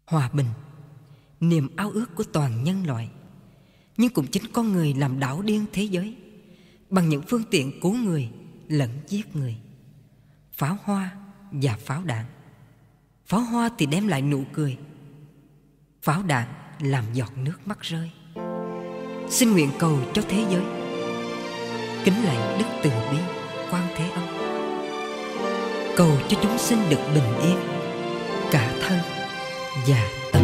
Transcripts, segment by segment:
Hòa bình, niềm ao ước của toàn nhân loại, nhưng cũng chính con người làm đảo điên thế giới bằng những phương tiện cứu người lẫn giết người. Pháo hoa và pháo đạn. Pháo hoa thì đem lại nụ cười, pháo đạn làm giọt nước mắt rơi. Xin nguyện cầu cho thế giới, kính lạy Đức Từ Bi Quan Thế Âm, cầu cho chúng sinh được bình yên cả thân và tâm.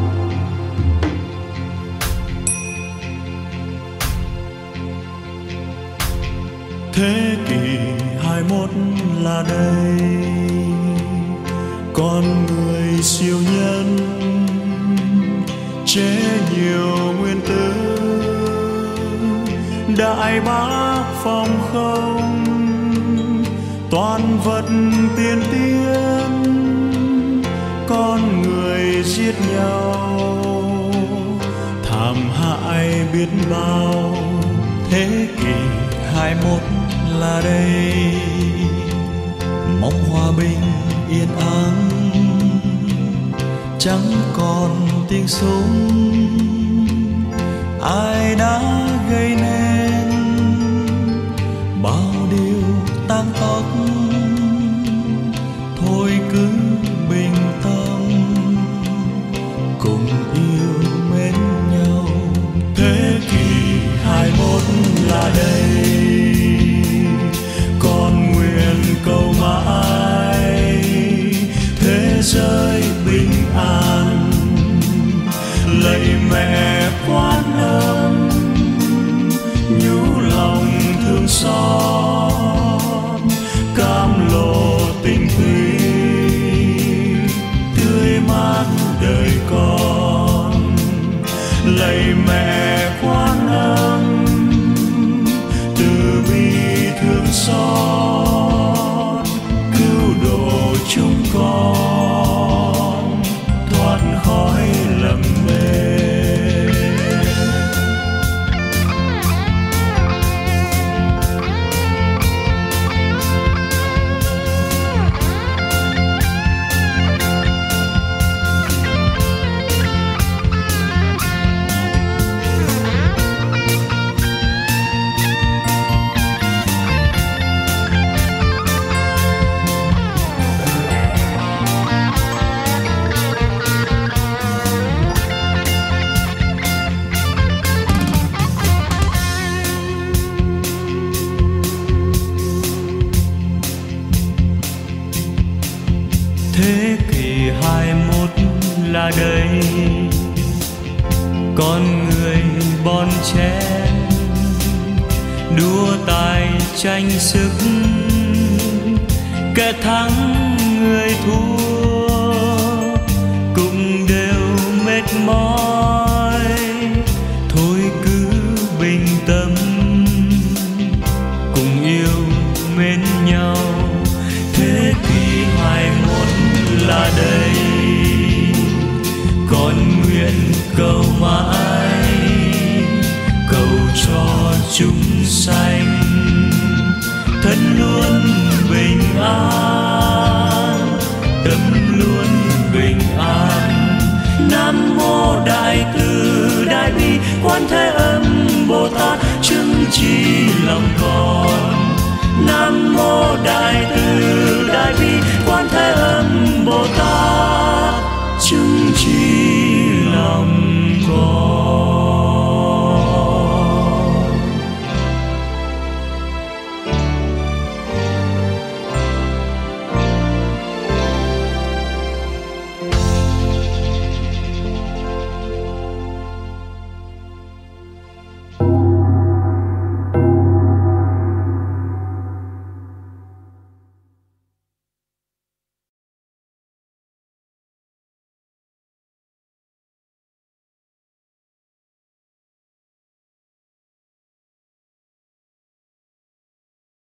Thế kỷ 21 là đây, con người siêu nhân chế nhiều nguyên tử, đại bác phong không, toàn vật tiên tiến, con người giết nhau thảm hại biết bao. Thế kỷ 21 là đây, mong hòa bình yên ắng, chẳng còn tiếng súng. Ai đã gây nên bao điều tang tóc, thôi cứ bình tâm cùng yêu mến nhau. Thế kỷ 21 là đây, con nguyện cầu mãi thế giới bình an. Lạy mẹ Quan Âm nhú lòng thương xót, cam lộ tình thủy tươi mát đời con. Lạy mẹ Quan Âm từ bi thương xót, cứu độ chúng con thoát khỏi lầm mê. Thế kỷ 21 là đây, con người bon chen đua tài tranh sức, kẻ thắng người thua cũng đều mệt mỏi. Thôi cứ bình tâm cùng yêu mến nhau. Thế kỷ 21 là đây, con nguyện cầu mãi, cầu cho chúng sanh thân luôn bình an, tâm luôn bình an. Nam mô Đại Từ Đại Bi Quan Thế Âm Bồ Tát chứng chi lòng con. Nam mô Đại Từ Đại Bi